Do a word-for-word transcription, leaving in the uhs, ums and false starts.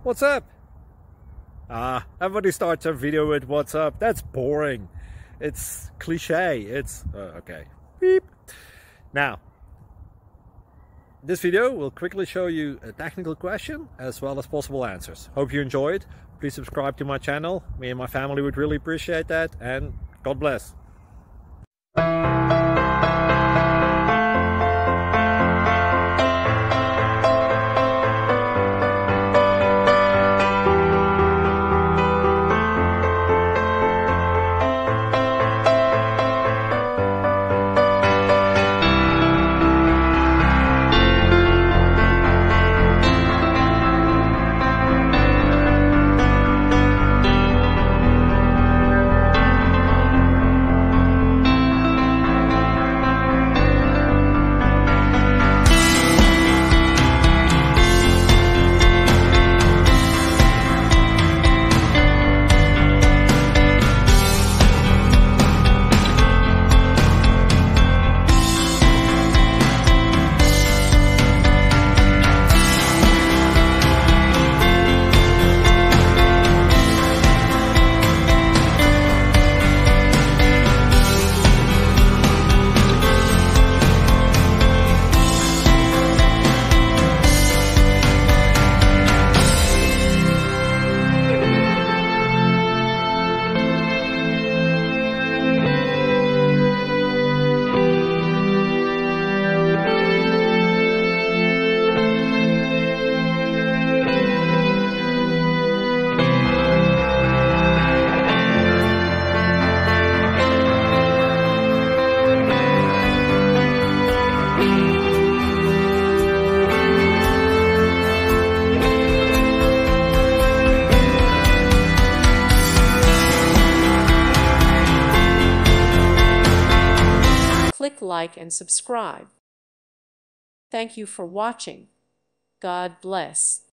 What's up? Ah, everybody starts a video with what's up. That's boring. It's cliche. It's uh, okay. Beep. Now, this video will quickly show you a technical question as well as possible answers. Hope you enjoyed. Please subscribe to my channel. Me and my family would really appreciate that, and God bless. Click like and subscribe. Thank you for watching. God bless.